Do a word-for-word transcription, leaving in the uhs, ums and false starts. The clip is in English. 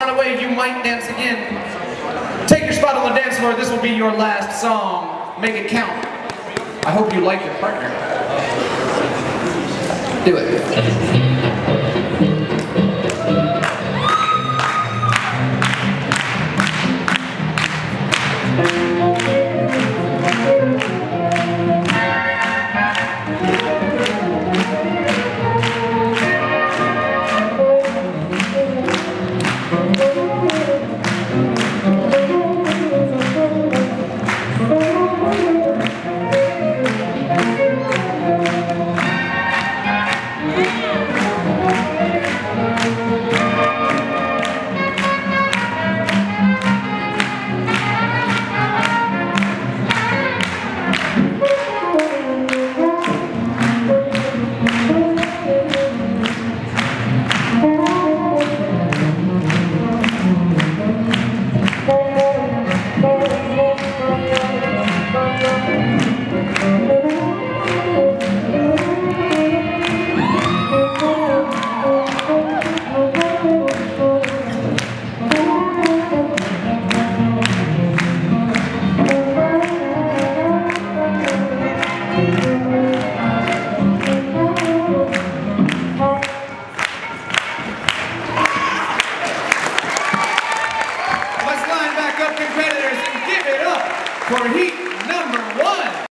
On the way, you might dance again. Take your spot on the dance floor. This will be your last song. Make it count. I hope you like your partner. Do it.